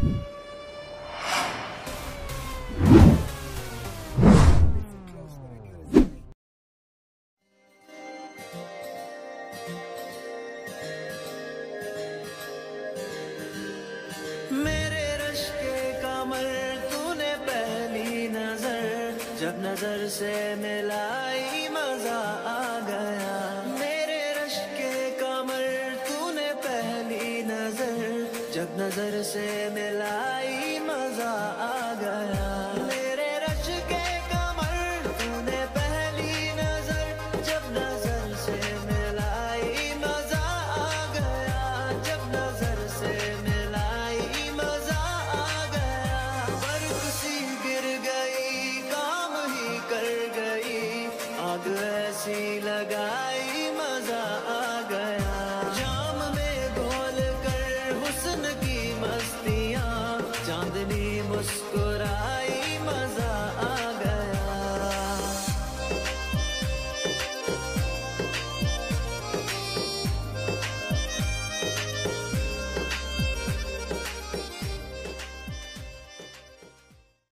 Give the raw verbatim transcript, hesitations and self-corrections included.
मेरे रश के कमर तूने पहली नजर जब नजर से मिलाई मजा आ गया। मेरे रश के कमर तूने पहली नजर जब नजर से मिलाई मजा आ